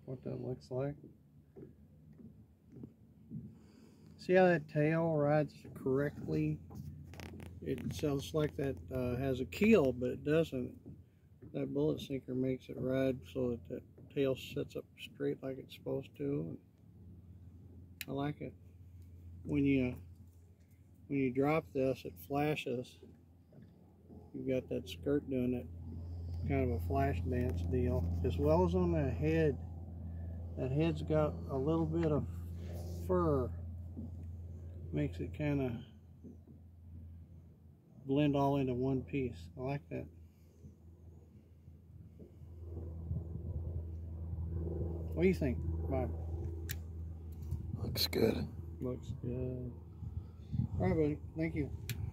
what that looks like. See how that tail rides correctly? It sounds like that has a keel, but it doesn't. That bullet sinker makes it ride so that the tail sits up straight like it's supposed to. I like it. When you drop this, it flashes. You've got that skirt doing it, kind of a flash dance deal, as well as on the head. That head's got a little bit of fur, makes it kind of blend all into one piece. I like that. What do you think, Bob? Looks good. Looks good. All right, buddy. Thank you.